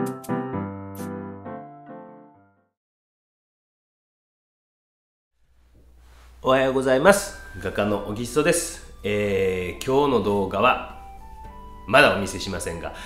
おはようございます。画家の小木曽です。今日の動画はまだお見せしませんが、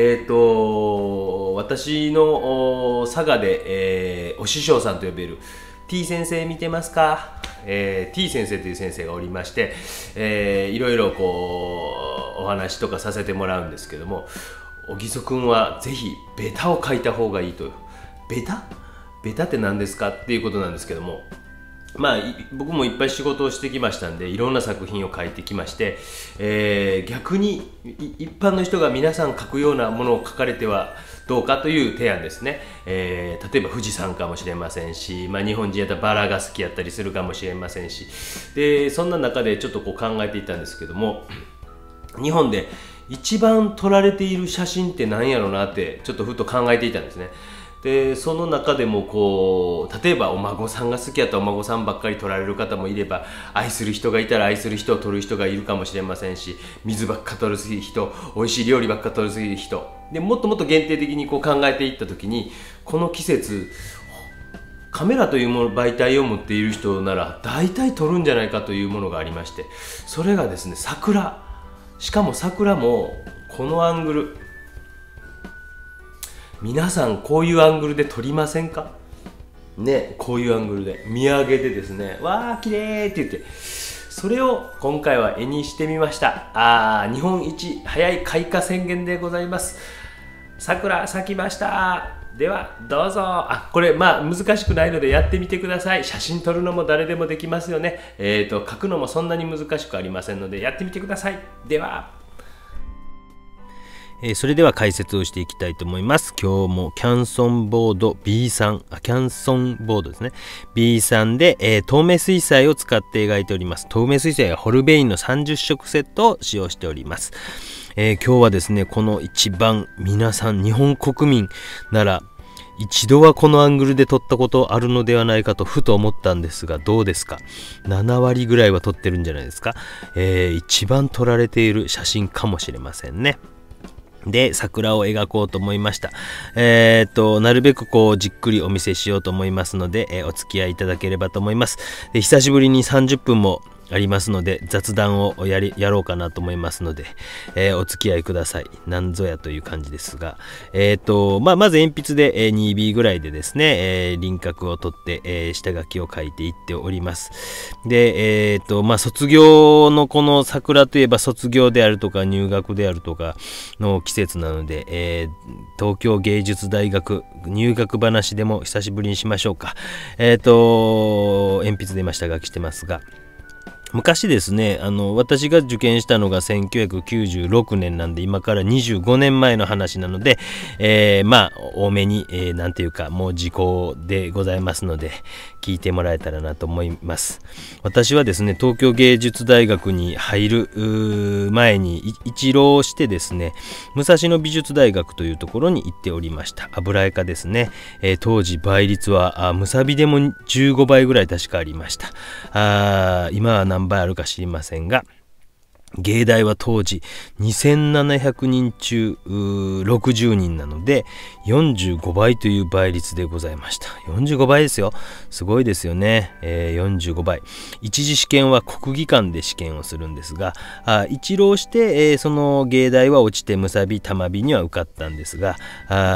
私の佐賀で、お師匠さんと呼べる T 先生見てますか？T 先生という先生がおりまして、いろいろこうお話とかさせてもらうんですけども、小木曽くんはぜひベタを描いた方がいいと。ベタって何ですかっていうことなんですけども、まあ僕もいっぱい仕事をしてきましたんで、いろんな作品を描いてきまして、逆に一般の人が皆さん描くようなものを描かれてはどうかという提案ですね。例えば富士山かもしれませんし、日本人やったらバラが好きやったりするかもしれませんし、でそんな中でちょっとこう考えていたんですけども、日本で一番撮られている写真って何やろうなってちょっとふと考えていたんですね。でその中でもこう、例えばお孫さんが好きやったらお孫さんばっかり撮られる方もいれば、愛する人がいたら愛する人を撮る人がいるかもしれませんし、水ばっか撮る人、美味しい料理ばっか撮る人で、もっともっと限定的にこう考えていった時に、この季節カメラという媒体を持っている人なら大体撮るんじゃないかというものがありまして、それがですね、桜。しかも桜もこのアングル、皆さんこういうアングルで撮りませんかね。こういうアングルで見上げてですね、わー綺麗って言って、それを今回は絵にしてみました。日本一早い開花宣言でございます。桜咲きました。ではどうぞ。これ難しくないのでやってみてください。写真撮るのも誰でもできますよね。描くのもそんなに難しくありませんのでやってみてください。ではそれでは解説をしていきたいと思います。今日もキャンソンボード B3、キャンソンボードですね。B3 で、透明水彩を使って描いております。透明水彩はホルベインの30色セットを使用しております。今日はですね、この一番皆さん日本国民なら一度はこのアングルで撮ったことあるのではないかとふと思ったんですが、どうですか？7割ぐらいは撮ってるんじゃないですか？一番撮られている写真かもしれませんね。で桜を描こうと思いました。なるべくこうじっくりお見せしようと思いますので、お付き合いいただければと思います。で久しぶりに30分もありますので雑談をやろうかなと思いますので、お付き合いください。なんぞやという感じですが、まず鉛筆で 2B ぐらいでですね、輪郭を取って、下書きを描いていっております。で、卒業のこの桜といえば卒業であるとか入学であるとかの季節なので、東京芸術大学入学話でも久しぶりにしましょうか。鉛筆で今下書きしてますが、昔ですね、私が受験したのが1996年なんで、今から25年前の話なので、多めに、なんていうかもう時効でございますので聞いてもらえたらなと思います。私はですね、東京芸術大学に入る前に一浪してですね、武蔵野美術大学というところに行っておりました。油絵科ですね。当時倍率はむさびでも15倍ぐらい確かありました。今は何倍あるか知りませんが、芸大は当時2700人中60人なので45倍という倍率でございました。45倍ですよ。すごいですよね。45倍。一次試験は国技館で試験をするんですが、一浪して、その芸大は落ちてむさびたまびには受かったんですが、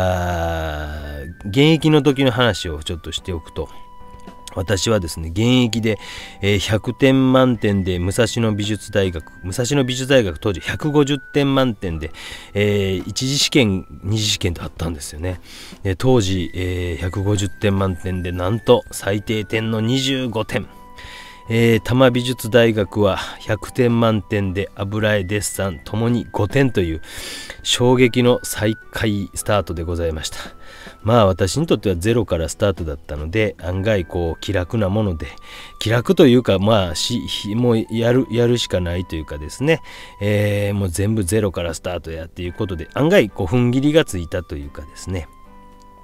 現役の時の話をちょっとしておくと、私はですね、現役で100点満点で武蔵野美術大学当時150点満点で一次試験二次試験とあったんですよね。当時150点満点でなんと最低点の25点、多摩美術大学は100点満点で油絵デッサンともに5点という衝撃の最下位スタートでございました。私にとってはゼロからスタートだったので、案外こう気楽なもので、気楽というかもうやるしかないというかですね、もう全部ゼロからスタートやっていうことで案外こう踏ん切りがついたというかですね、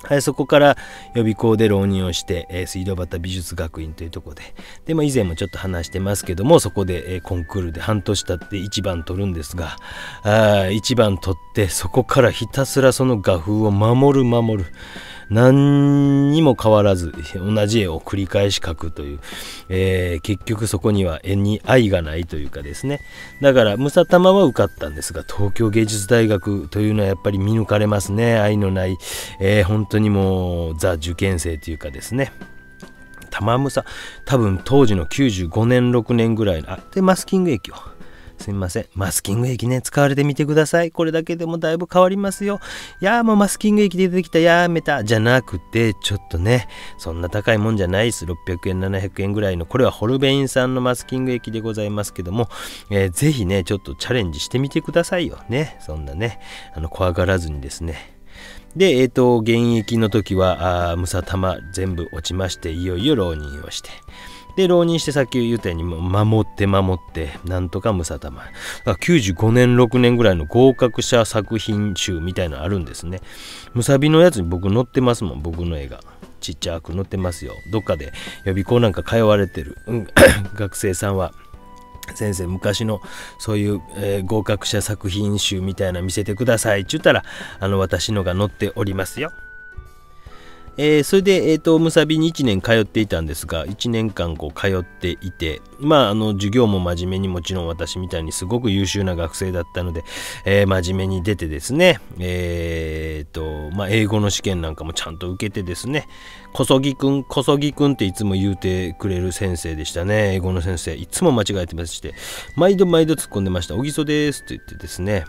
はい、そこから予備校で浪人をして、水道端美術学院というところで、以前もちょっと話してますけども、そこで、コンクールで半年経って1番取るんですが、1番取ってそこからひたすらその画風を守る何にも変わらず同じ絵を繰り返し描くという、結局そこには絵に愛がないというかですね。だからムサタマは受かったんですが、東京芸術大学というのはやっぱり見抜かれますね。愛のない、本当にもうザ受験生というかですね。玉ムサ、多分当時の95年6年ぐらいのでマスキング液を、すみません、マスキング液ね、使われてみてください。これだけでもだいぶ変わりますよ。いやもうマスキング液出てきた、やめたじゃなくて、ちょっとね、そんな高いもんじゃないです。600円700円ぐらいの、これはホルベイン産のマスキング液でございますけども、ぜひねちょっとチャレンジしてみてくださいよね。そんなね怖がらずにですね。で現役の時はムサタマ全部落ちまして、いよいよ浪人をして、で浪人して、さっき言ったように守ってなんとかムサタマ、95年6年ぐらいの合格者作品集みたいなのあるんですね。ムサビのやつに僕載ってますもん。僕の絵がちっちゃく載ってますよ。どっかで予備校なんか通われてる、学生さんは、先生昔のそういう、合格者作品集みたいなの見せてくださいって言ったら、私のが載っておりますよ。それで、ムサビに1年通っていたんですが、1年間こう通っていて、授業も真面目に、もちろん私みたいにすごく優秀な学生だったので、真面目に出てですね、英語の試験なんかもちゃんと受けてですね、小曽木くんっていつも言うてくれる先生でしたね。英語の先生、いつも間違えてまして、毎度突っ込んでました。小木曽ですと言ってですね、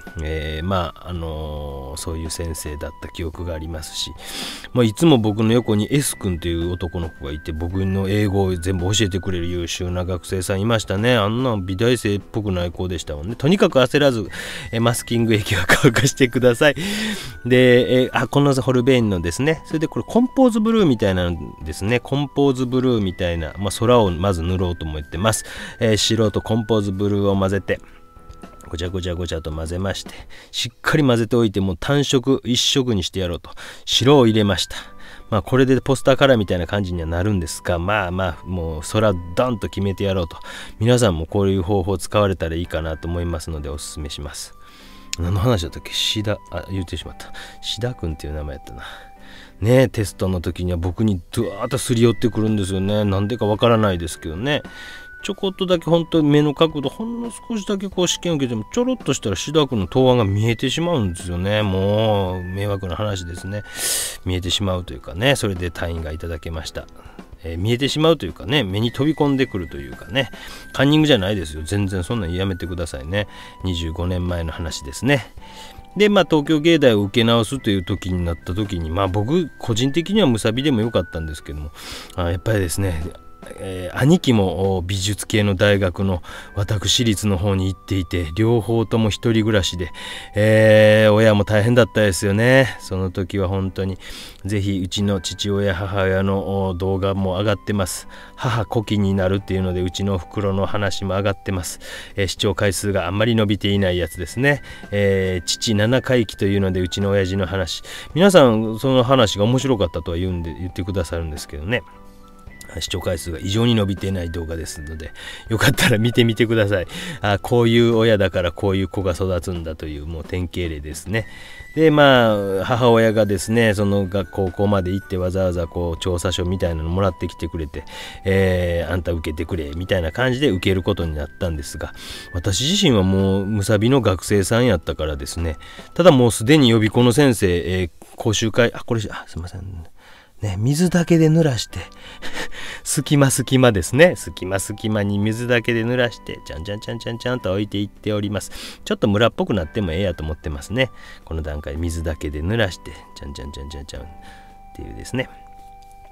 そういう先生だった記憶がありますし、いつも僕の横に S 君という男の子がいて、僕の英語を全部教えてくれる優秀な学生さんいましたね。あんな美大生っぽくない子でしたもんね。とにかく焦らず、マスキング液は乾かしてください。で、このホルベインのですね、それでこれコンポーズブルーみたいなんですね。コンポーズブルーみたいな、空をまず塗ろうと思ってます。白とコンポーズブルーを混ぜて、ごちゃごちゃと混ぜまして、しっかり混ぜておいて、もう単色一色にしてやろうと白を入れました。これでポスターカラーみたいな感じにはなるんですが、もう空ドンと決めてやろうと。皆さんもこういう方法を使われたらいいかなと思いますのでおすすめします。何の話だったっけ？言ってしまった。シダ君っていう名前やったな。ね、テストの時には僕にドワーッとすり寄ってくるんですよね。なんでかわからないですけどね。ちょこっとだけ本当に目の角度ほんの少しだけこう試験受けてもちょろっとしたらシダ君の答案が見えてしまうんですよね。もう迷惑な話ですね。見えてしまうというかね、それで単位がいただけました。見えてしまうというかね、目に飛び込んでくるというかね、カンニングじゃないですよ。全然そんなのやめてくださいね。25年前の話ですね。で東京芸大を受け直すという時になった時に、僕個人的にはムサビでもよかったんですけども、やっぱりですね、兄貴も美術系の大学の私立の方に行っていて、両方とも一人暮らしで、親も大変だったですよね。その時は本当にぜひうちの父親母親の動画も上がってます。母古希になるっていうのでうちの袋の話も上がってます。視聴回数があんまり伸びていないやつですね。父七回忌というのでうちの親父の話、皆さんその話が面白かったとは言ってくださるんですけどね、視聴回数が異常に伸びていない動画ですので、よかったら見てみてください。こういう親だからこういう子が育つんだというもう典型例ですね。で母親がですね、その高校まで行ってわざわざこう調査書みたいなのもらってきてくれて、あんた受けてくれみたいな感じで受けることになったんですが、私自身はもうムサビの学生さんやったからですね、ただもうすでに予備校の先生、講習会すいませんね、水だけで濡らして隙間ですね、隙間に水だけで濡らしてちゃんと置いていっております。ちょっとムラっぽくなってもええやと思ってますね。この段階水だけで濡らしてちゃんっていうですね。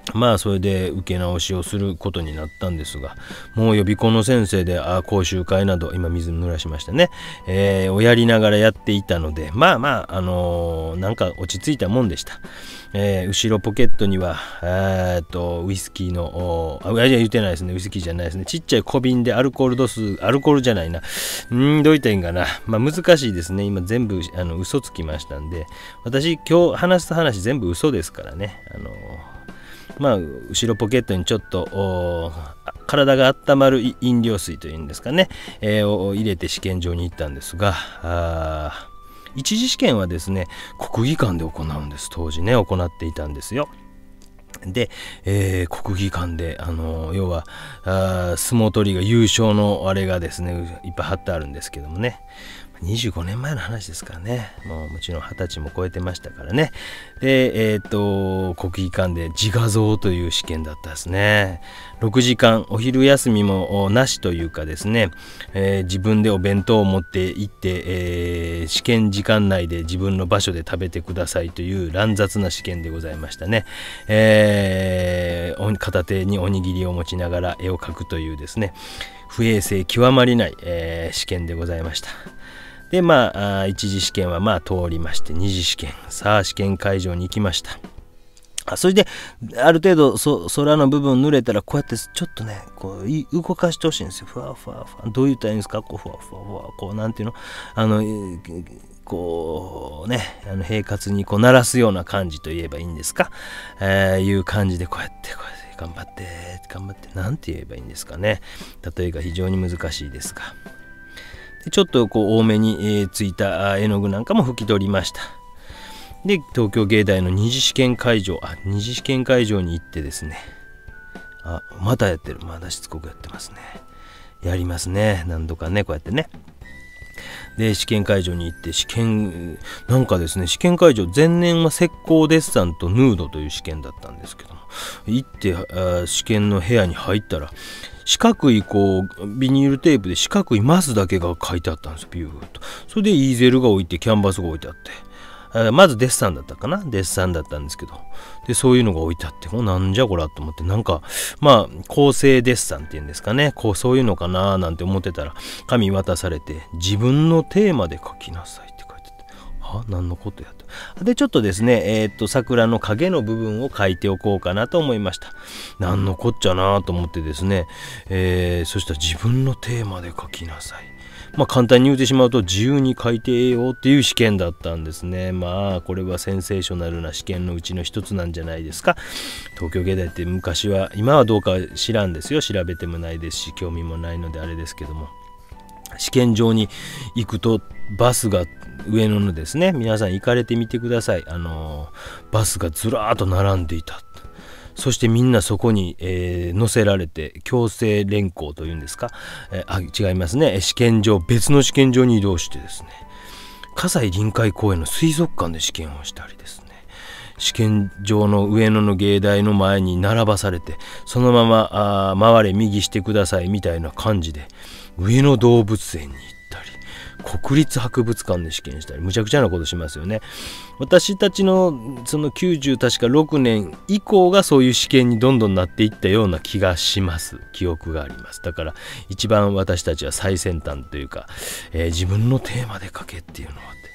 まあそれで受け直しをすることになったんですが、もう予備校の先生で講習会など、今水濡らしましたね、をやりながらやっていたので、まあまあなんか落ち着いたもんでした。後ろポケットにはウイスキーの言ってないですね、ウイスキーじゃないですね、ちっちゃい小瓶でアルコール度数、アルコールじゃないな、どう言ったらいいんかな、まあ難しいですね。今全部嘘つきましたんで、私今日話す話全部嘘ですからね。まあ後ろポケットにちょっと体が温まる飲料水というんですかね、を入れて試験場に行ったんですが、一次試験はですね国技館で行うんです。当時ね行っていたんですよ。で、国技館で要は相撲取りが優勝のあれがですねいっぱい貼ってあるんですけどもね、25年前の話ですからね、もちろん20歳も超えてましたからね。で、国技館で自画像という試験だったですね。6時間お昼休みもなしというかですね、自分でお弁当を持って行って、試験時間内で自分の場所で食べてくださいという乱雑な試験でございましたね。片手におにぎりを持ちながら絵を描くというですね不衛生極まりない、試験でございました。でまあ一次試験はまあ通りまして、二次試験、さあ試験会場に行きました。それである程度空の部分濡れたらこうやってちょっとねこう動かしてほしいんですよ。ふわふわふわ、どう言ったらいいんですか、こうふわふわふわ、こうなんていうのこうね平滑にこう鳴らすような感じと言えばいいんですか、いう感じでこうやって頑張ってなんて言えばいいんですかね。例えが非常に難しいですが、ちょっとこう多めについた絵の具なんかも拭き取りました。で東京芸大の二次試験会場に行ってですね、またやってる、まだしつこくやってますね。やりますね、何度かね、こうやってね。で試験会場に行ってなんかですね、試験会場前年は石膏デッサンとヌードという試験だったんですけども、行って試験の部屋に入ったら四角いこうビニールテープで四角いマスだけが書いてあったんですよ、ビューッと。それでイーゼルが置いてキャンバスが置いてあって、まずデッサンだったかな、デッサンだったんですけど、でそういうのが置いてあって、なんじゃこらと思って、なんかまあ構成デッサンっていうんですかね、そういうのかななんて思ってたら紙渡されて、自分のテーマで書きなさいって書いてて、何のことやって。でちょっとですね桜の影の部分を書いておこうかなと思いました。何のこっちゃなと思ってですね、そしたら自分のテーマで書きなさい。まあ簡単に言うてしまうと自由に書いてええよっていう試験だったんですね。まあこれはセンセーショナルな試験のうちの一つなんじゃないですか。東京芸大って昔は、今はどうか知らんですよ、調べてもないですし興味もないのであれですけども、試験場に行くとバスが上野のですね、皆さん行かれてみてください。バスがずらーっと並んでいた。そしてみんなそこに、乗せられて強制連行というんですか、違いますね、別の試験場に移動してですね、葛西臨海公園の水族館で試験をしたりですね、試験場の上野の芸大の前に並ばされて、そのまま回れ右してくださいみたいな感じで上野動物園に行ったり、国立博物館で試験したり、むちゃくちゃなことしますよね。私たちのその90確か6年以降がそういう試験にどんどんなっていったような気がします。記憶があります。だから一番私たちは最先端というか、自分のテーマで書けっていうのはあって、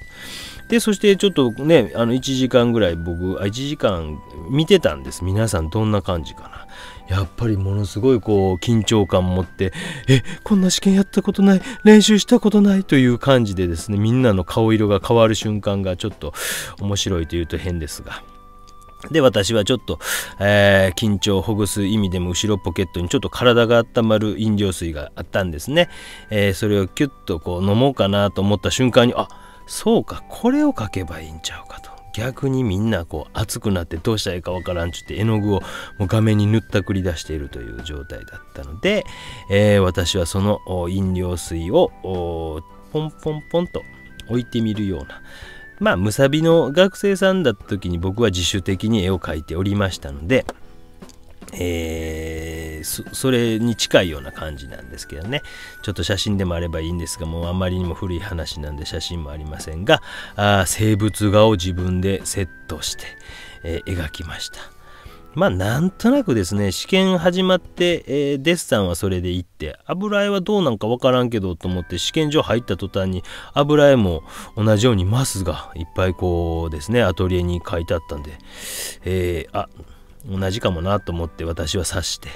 でそしてちょっとね1時間ぐらい1時間見てたんです。皆さんどんな感じかな。やっぱりものすごいこう緊張感持って、こんな試験やったことない、練習したことないという感じでですね、みんなの顔色が変わる瞬間がちょっと面白いというと変ですが、で私はちょっと、緊張をほぐす意味でも後ろポケットにちょっと体が温まる飲料水があったんですね。それをキュッとこう飲もうかなと思った瞬間に、そうか、これを書けばいいんちゃうかと。逆にみんなこう熱くなってどうしたらいいかわからんちゅって絵の具をもう画面に塗ったくり出しているという状態だったので、私はその飲料水をポンポンポンと置いてみるような、まあむさびの学生さんだった時に僕は自主的に絵を描いておりましたので、それに近いような感じなんですけどね。ちょっと写真でもあればいいんですが、もうあまりにも古い話なんで写真もありませんが、生物画を自分でセットして、描きました。 なんとなくですね、試験始まって、デッサンはそれで行って、油絵はどうなんかわからんけどと思って試験場入った途端に油絵も同じようにマスがいっぱいこうですね、アトリエに書いてあったんで、同じかもなと思って私は察して、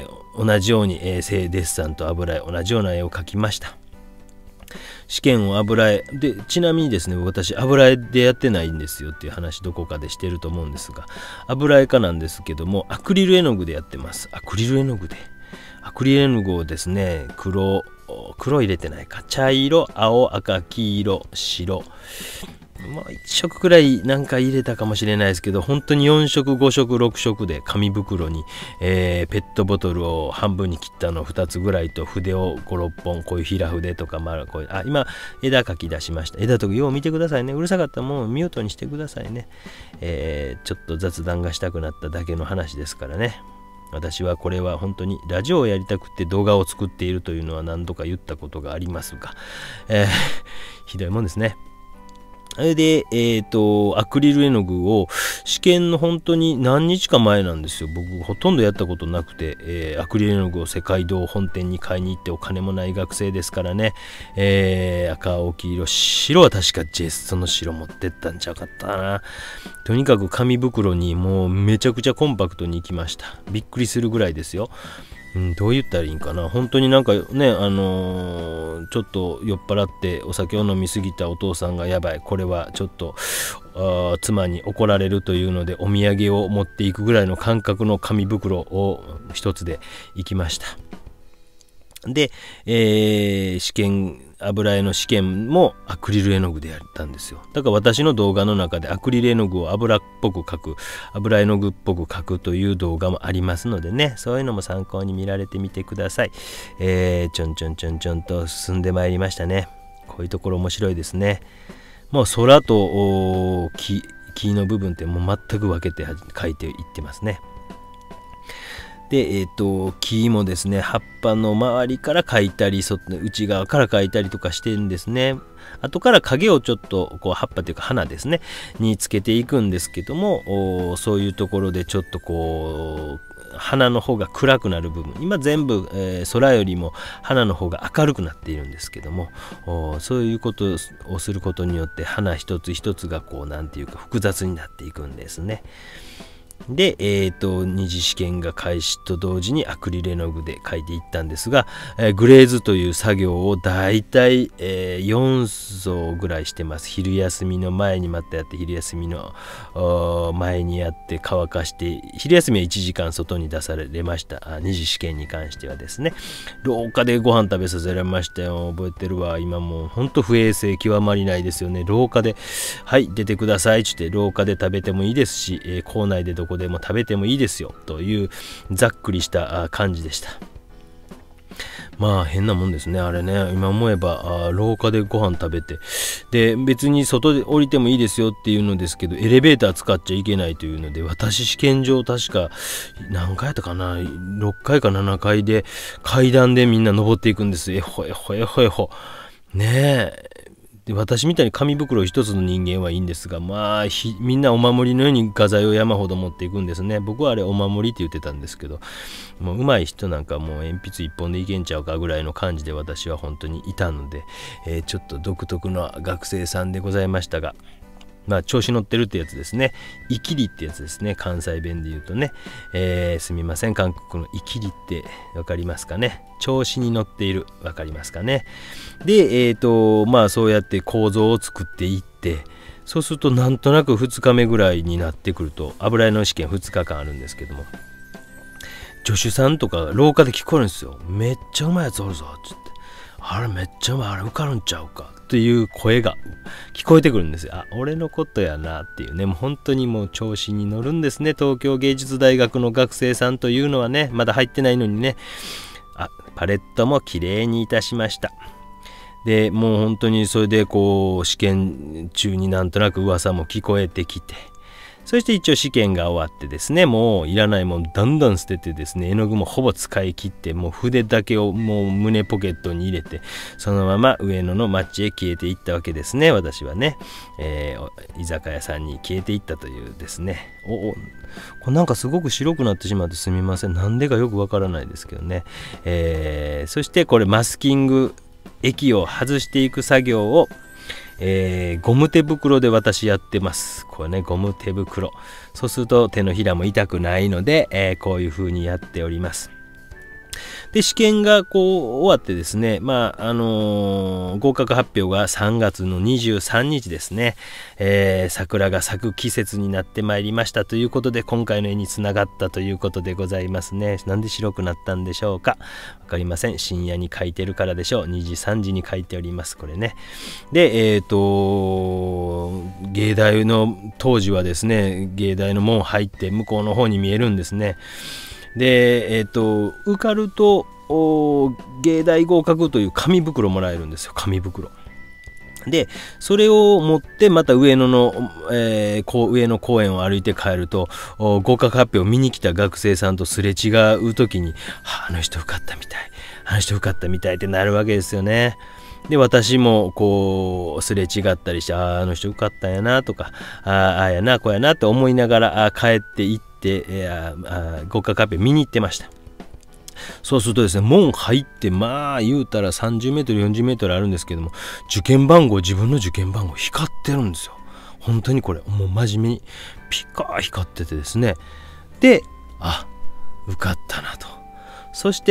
同じように、デッサンと油絵同じような絵を描きました。試験を油絵で、ちなみにですね、私油絵でやってないんですよっていう話どこかでしてると思うんですが、油絵家なんですけどもアクリル絵の具でやってます。アクリル絵の具をですね、黒入れてないか、茶色、青、赤、黄色、白、1色くらいなんか入れたかもしれないですけど、本当に4色5色6色で紙袋に、ペットボトルを半分に切ったの2つぐらいと筆を5、6本、こういう平筆とか、こういう今枝描き出しました。枝とかよう見てくださいね。うるさかったらもうミュートにしてくださいね。ちょっと雑談がしたくなっただけの話ですからね。私はこれは本当にラジオをやりたくて動画を作っているというのは何度か言ったことがありますが、ひどいもんですね。それで、アクリル絵の具を試験の本当に何日か前なんですよ。僕ほとんどやったことなくて、アクリル絵の具を世界堂本店に買いに行って、お金もない学生ですからね、赤、青、黄色、白は確かジェストの白持ってったんちゃうかったな。とにかく紙袋にもうめちゃくちゃコンパクトに行きました。びっくりするぐらいですよ。どう言ったらいいんかな。本当になんかね、ちょっと酔っ払ってお酒を飲みすぎたお父さんが、やばいこれはちょっと妻に怒られるというのでお土産を持っていくぐらいの感覚の紙袋を一つで行きました。で、油絵の試験もアクリル絵の具でやったんですよ。だから私の動画の中でアクリル絵の具を油絵の具っぽく描くという動画もありますのでね、そういうのも参考に見られてみてください。ちょんと進んでまいりましたね。こういうところ面白いですね。もう空と木の部分ってもう全く分けて描いていってますね。で、木もですね、葉っぱの周りから描いたり、内側から描いたりとかしてるんですね。後から影をちょっとこう葉っぱというか花ですねにつけていくんですけども、そういうところでちょっとこう花の方が暗くなる部分、今全部、空よりも花の方が明るくなっているんですけども、そういうことをすることによって花一つ一つがこうなんていうか複雑になっていくんですね。で、二次試験が開始と同時にアクリル絵の具で描いていったんですが、グレーズという作業をだいたい4層ぐらいしてます。昼休みの前にまたやって、昼休みの前にやって乾かして、昼休みは1時間外に出されました。二次試験に関してはですね、廊下でご飯食べさせられましたよ。覚えてるわ。今もうほんと不衛生極まりないですよね。廊下ではい出てくださいって言って、廊下で食べてもいいですし、校内でどこでも食べてもいいですよというざっくりした感じでした。まあ変なもんですね、あれね。今思えば廊下でご飯食べて、で別に外で降りてもいいですよっていうのですけど、エレベーター使っちゃいけないというので、私試験場確か何回やったかな、6回か7回で階段でみんな登っていくんです。えほねえ。で私みたいに紙袋一つの人間はいいんですが、みんなお守りのように画材を山ほど持っていくんですね。僕はあれお守りって言ってたんですけど、もう上手い人なんかもう鉛筆一本でいけんちゃうかぐらいの感じで私は本当にいたので、ちょっと独特な学生さんでございましたが、調子乗ってるってやつですね。イキリってやつですね。関西弁で言うとね。すみません。韓国のイキリってわかりますかね。調子に乗っている。わかりますかね。で、そうやって構造を作っていって、そうするとなんとなく2日目ぐらいになってくると、油絵の試験2日間あるんですけども、助手さんとか廊下で聞こえるんですよ。めっちゃうまいやつおるぞって言って、あれめっちゃうまい、あれ受かるんちゃうかという声が聞こえてくるんですよ。俺のことやなっていうね。もう本当にもう調子に乗るんですね。東京芸術大学の学生さんというのはね、まだ入ってないのにね。パレットもきれいにいたしました。でもう本当にそれでこう試験中になんとなく噂も聞こえてきて、 そして一応試験が終わってですね、もういらないもんだんだん捨ててですね、絵の具もほぼ使い切って、もう筆だけをもう胸ポケットに入れて、そのまま上野の街へ消えていったわけですね。私はね、居酒屋さんに消えていったというですね。これなんかすごく白くなってしまってすみません。なんでかよくわからないですけどね。そしてこれマスキング液を外していく作業を、ゴム手袋で私やってます。これね、ゴム手袋。そうすると手のひらも痛くないので、こういう風にやっております。で、試験がこう終わってですね、合格発表が3月の23日ですね、桜が咲く季節になってまいりましたということで、今回の絵につながったということでございますね。なんで白くなったんでしょうか。わかりません。深夜に描いてるからでしょう。2時3時に描いております。これね。で、芸大の当時はですね、芸大の門入って向こうの方に見えるんですね。で、受かると芸大合格という紙袋もらえるんですよ。紙袋で、それを持ってまた上野の公園を歩いて帰ると、合格発表を見に来た学生さんとすれ違う時に、あの人受かったみたい、あの人受かったみたいってなるわけですよね。で、私もこうすれ違ったりして、あの人受かったんやなとか、あやなこうやなと思いながら帰っていって、合格発表見に行ってました。そうするとですね、門入って言うたら30メートル40メートルあるんですけども、自分の受験番号光ってるんですよ。本当にこれもう真面目にピカー光っててですね、で、受かったなと。そして、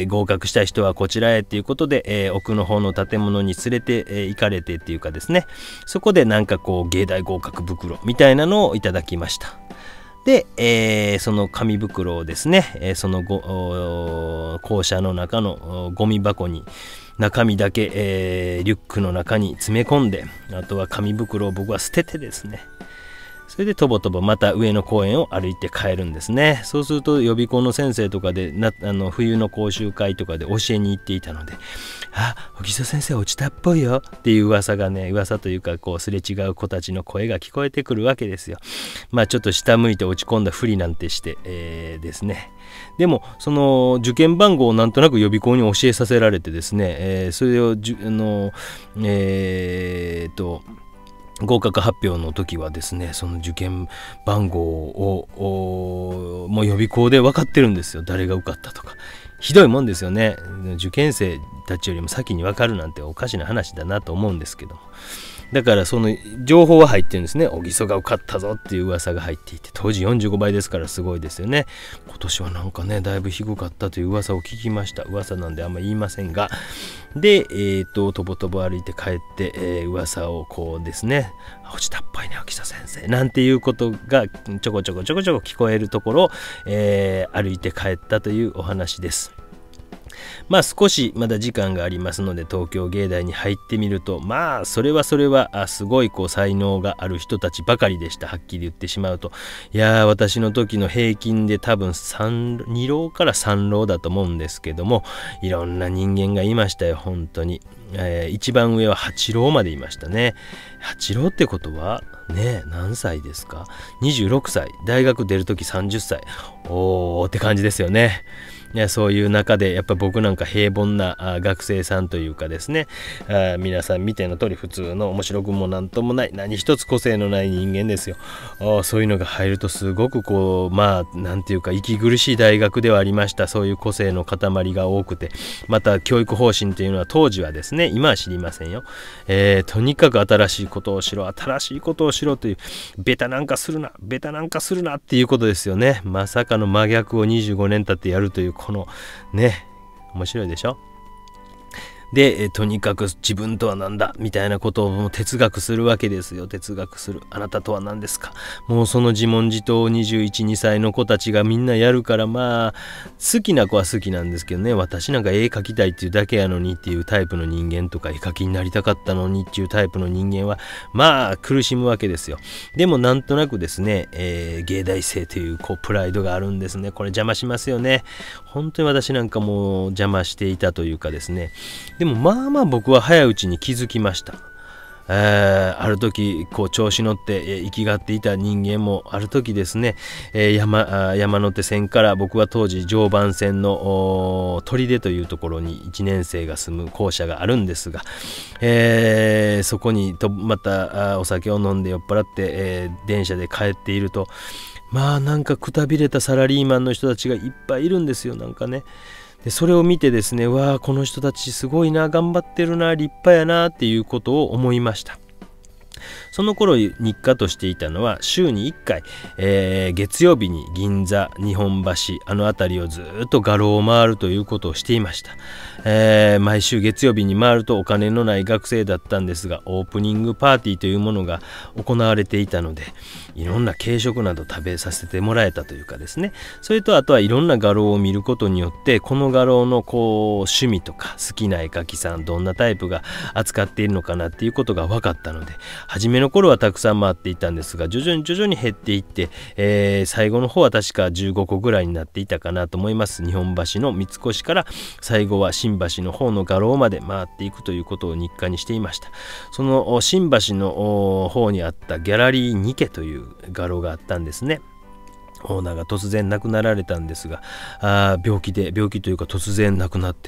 合格した人はこちらへということで、奥の方の建物に連れて、行かれてっていうかですね、そこでなんかこう芸大合格袋みたいなのをいただきました。で、その紙袋をですね、その校舎の中のゴミ箱に中身だけ、リュックの中に詰め込んで、あとは紙袋を僕は捨ててですね、それでとぼとぼまた上野公園を歩いて帰るんですね。そうすると予備校の先生とかで冬の講習会とかで教えに行っていたので、荻下先生落ちたっぽいよっていう噂というか、こうすれ違う子たちの声が聞こえてくるわけですよ。ちょっと下向いて落ち込んだふりなんてして、ですね。でもその受験番号をなんとなく予備校に教えさせられてですね、それを合格発表の時はですね、その受験番号をもう予備校で分かってるんですよ。誰が受かったとか。ひどいもんですよね。受験生たちよりも先に分かるなんておかしな話だなと思うんですけども、だからその情報は入ってるんですね。荻下が受かったぞっていう噂が入っていて、当時45倍ですからすごいですよね。今年はなんかね、だいぶ低かったという噂を聞きました。噂なんであんま言いませんが、で、とぼとぼ歩いて帰って、噂をこうですね、落ちたっぽいね荻下先生なんていうことがちょこちょこ聞こえるところを、歩いて帰ったというお話です。少しまだ時間がありますので、東京芸大に入ってみると、それはすごいこう才能がある人たちばかりでした。はっきり言ってしまうと、私の時の平均で多分2浪から3浪だと思うんですけども、いろんな人間がいましたよ本当に。一番上は8浪までいましたね。8浪ってことはね、何歳ですか。26歳、大学出る時30歳、って感じですよね。そういう中でやっぱ僕なんか平凡な学生さんというかですね、皆さん見ての通り普通の面白くもなんともない何一つ個性のない人間ですよ。そういうのが入るとすごくこうなんていうか息苦しい大学ではありました。そういう個性の塊が多くて、また教育方針というのは当時はですね、今は知りませんよ、とにかく新しいことをしろという、ベタなんかするなっていうことですよね。まさかの真逆を25年経ってやるというこのね、面白いでしょ。で、とにかく自分とは何だみたいなことを哲学するわけですよ。哲学する。あなたとは何ですか。もうその自問自答を21、2歳の子たちがみんなやるから、好きな子は好きなんですけどね、私なんか絵描きたいっていうだけやのにっていうタイプの人間とか、絵描きになりたかったのにっていうタイプの人間は苦しむわけですよ。でもなんとなくですね、芸大生というプライドがあるんですね。これ邪魔しますよね。本当に私なんかもう邪魔していたというかですね。でも僕は早いうちに気づきました。 ある時こう調子乗って生きがっていた人間もある時ですね、山手線から僕は当時常磐線の砦というところに1年生が住む校舎があるんですが、そこにまたお酒を飲んで酔っ払って、電車で帰っていると、なんかくたびれたサラリーマンの人たちがいっぱいいるんですよ。なんかね、でそれを見てですね、この人たちすごいな、頑張ってるな、立派やなっていうことを思いました。その頃日課としていたのは週に1回、月曜日に銀座、日本橋あの辺りをずっと画廊を回るということをしていました。毎週月曜日に回るとお金のない学生だったんですが、オープニングパーティーというものが行われていたので、いろんな軽食など食べさせてもらえたというかですね、それとあとはいろんな画廊を見ることによって、この画廊の趣味とか好きな絵描きさん、どんなタイプが扱っているのかなっていうことが分かったので、初めの頃はたくさん回っていたんですが、徐々に減っていって、最後の方は確か15個ぐらいになっていたかなと思います。日本橋の三越から最後は新橋の方の画廊まで回っていくということを日課にしていました。その新橋の方にあったギャラリーニケという画廊があったんですね。オーナーが突然亡くなられたんですが、病気というか突然亡くなって、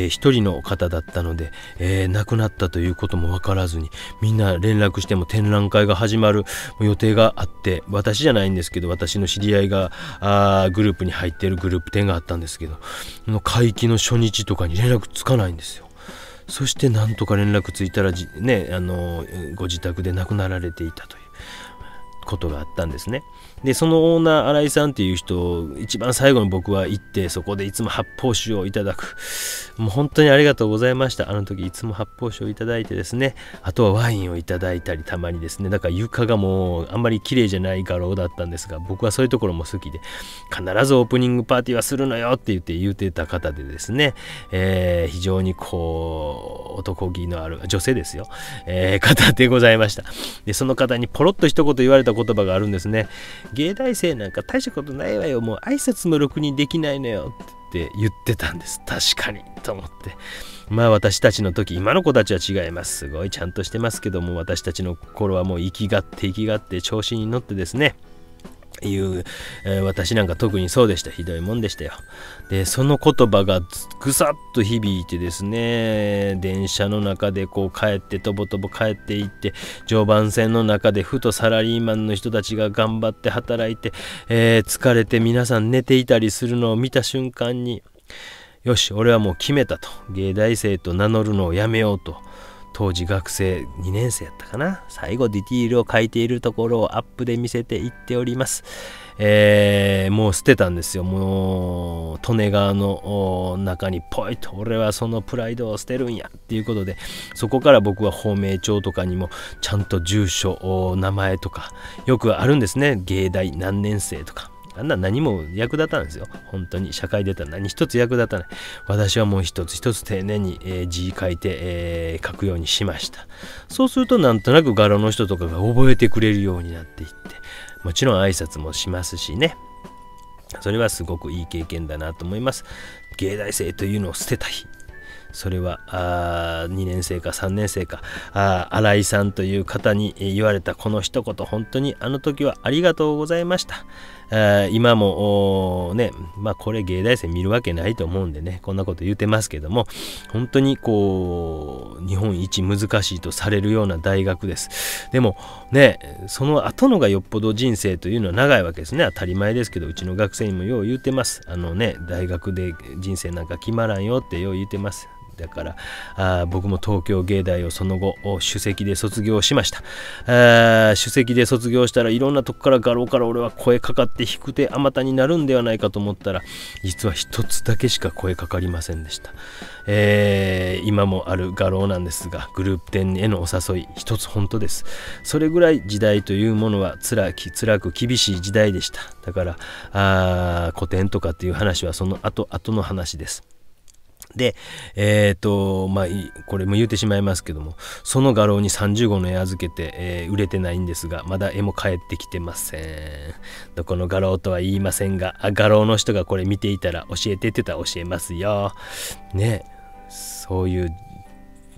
一人の方だったので、亡くなったということも分からずに、みんな連絡しても展覧会が始まる予定があって、私じゃないんですけど、私の知り合いがグループに入っているグループ展があったんですけど、会期の初日とかに連絡つかないんですよ。そしてなんとか連絡ついたらご自宅で亡くなられていたということがあったんですね。でそのオーナー新井さんっていう人、一番最後に僕は行って、そこでいつも発泡酒をいただく、もう本当にありがとうございました。あの時いつも発泡酒をいただいてですね、あとはワインをいただいたり、たまにですね、だから床がもうあんまり綺麗じゃない画廊だったんですが、僕はそういうところも好きで、必ずオープニングパーティーはするのよって言ってた方でですね、非常に男気のある女性ですよ、方でございました。でその方にポロッと一言言われた言葉があるんですね。芸大生なんか大したことないわよ、もう挨拶もろくにできないのよって言ってたんです。確かにと思って、私たちの時、今の子たちは違います、すごいちゃんとしてますけども、私たちの頃はもう生きがって調子に乗ってですね私なんか特にそうでした。ひどいもんでしたよ。でその言葉がぐさっと響いてですね、電車の中で帰ってとぼとぼ帰っていって、常磐線の中でふとサラリーマンの人たちが頑張って働いて、疲れて皆さん寝ていたりするのを見た瞬間に、よし俺はもう決めたと、芸大生と名乗るのをやめようと、当時学生2年生やったかな、最後ディティールを書いているところをアップで見せていっております。もう捨てたんですよ。もう利根川の中にポイと、俺はそのプライドを捨てるんやっていうことで、そこから僕は芳名帳とかにもちゃんと住所、名前とかよくあるんですね。芸大何年生とか、あんな何も役立たんですよ。本当に社会出たら何一つ役立たない。私はもう一つ一つ丁寧に、字書いて、書くようにしました。そうするとなんとなく画廊の人とかが覚えてくれるようになっていって、もちろん挨拶もしますしね。それはすごくいい経験だなと思います。芸大生というのを捨てた日、それは2年生か3年生か、新井さんという方に言われたこの一言、本当にあの時はありがとうございました。今もね、これ芸大生見るわけないと思うんでね、こんなこと言ってますけども、本当に日本一難しいとされるような大学です。でもね、その後のがよっぽど人生というのは長いわけですね。当たり前ですけど、うちの学生にもよう言ってます。大学で人生なんか決まらんよってよう言ってます。だから僕も東京芸大をその後首席で卒業しました。首席で卒業したらいろんなとこから画廊から俺は声かかって低くてあまたになるんではないかと思ったら、実は一つだけしか声かかりませんでした。今もある画廊なんですが、グループ展へのお誘い一つ本当です。それぐらい時代というものは辛く厳しい時代でした。だから古典とかっていう話はその後の話です。でこれも言うてしまいますけども、その画廊に35の絵預けて、売れてないんですが、まだ絵も返ってきてません。どこの画廊とは言いませんが、画廊の人がこれ見ていたら教えてって言ったら教えますよね。そういう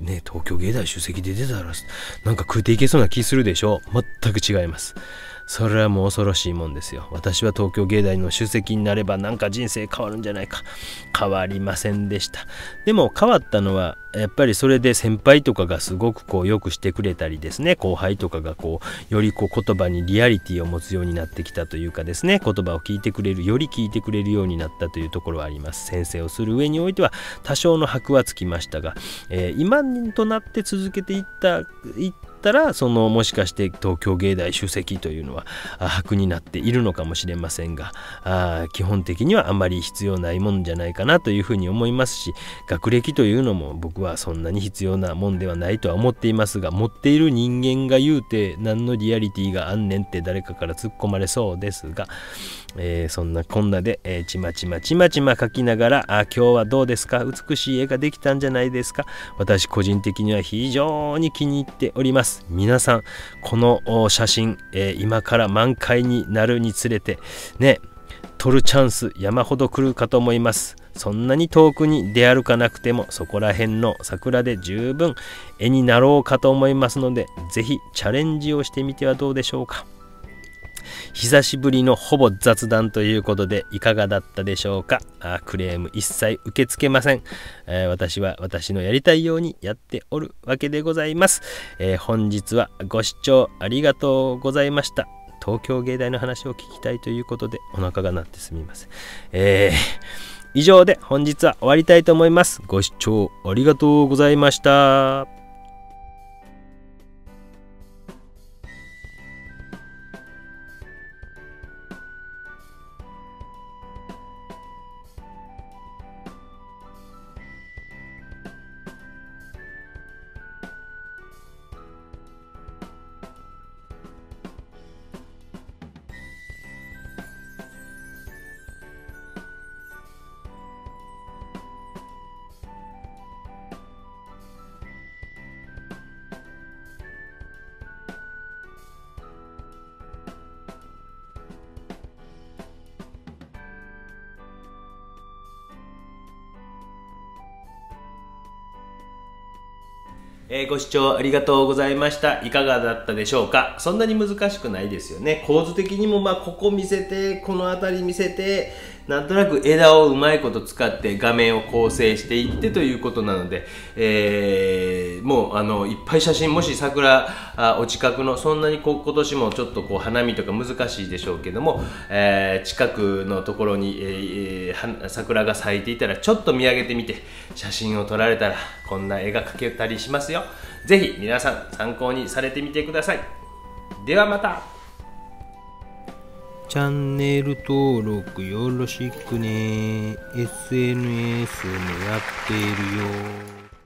ね、東京芸大首席で出たらなんか食っていけそうな気するでしょう。全く違います。それはもう恐ろしいもんですよ。私は東京芸大の首席になればなんか人生変わるんじゃないか。変わりませんでした。でも変わったのはやっぱりそれで先輩とかがすごくこうよくしてくれたりですね、後輩とかがこうよりこう言葉にリアリティを持つようになってきたというかですね、言葉を聞いてくれる、より聞いてくれるようになったというところはあります。先生をする上においては多少の箔はつきましたが、今となって続けていったらもしかして東京芸大首席というのは箔になっているのかもしれませんが、基本的にはあまり必要ないもんじゃないかなというふうに思いますし、学歴というのも僕はそんなに必要なもんではないとは思っていますが、持っている人間が言うて何のリアリティがあんねんって誰かから突っ込まれそうですが、そんなこんなで、ちまちま書きながら今日はどうですか、美しい絵ができたんじゃないですか。私個人的には非常に気に入っております。皆さんこの写真、今から満開になるにつれてね、撮るチャンス山ほど来るかと思います。そんなに遠くに出歩かなくてもそこら辺の桜で十分絵になろうかと思いますので、ぜひチャレンジをしてみてはどうでしょうか。久しぶりのほぼ雑談ということでいかがだったでしょうか。クレーム一切受け付けません。私は私のやりたいようにやっておるわけでございます。本日はご視聴ありがとうございました。東京芸大の話を聞きたいということでお腹が鳴ってすみません。以上で本日は終わりたいと思います。ご視聴ありがとうございました。ご視聴ありがとうございました。いかがだったでしょうか。そんなに難しくないですよね。構図的にもここ見せて、この辺り見せて、なんとなく枝をうまいこと使って画面を構成していってということなので、もういっぱい写真、もし桜お近くの、そんなに今年もちょっと花見とか難しいでしょうけども、近くのところに、桜が咲いていたらちょっと見上げてみて写真を撮られたらこんな絵が描けたりしますよ。ぜひ皆さん参考にされてみてください。ではまた。チャンネル登録よろしくね。SNS もやっているよ。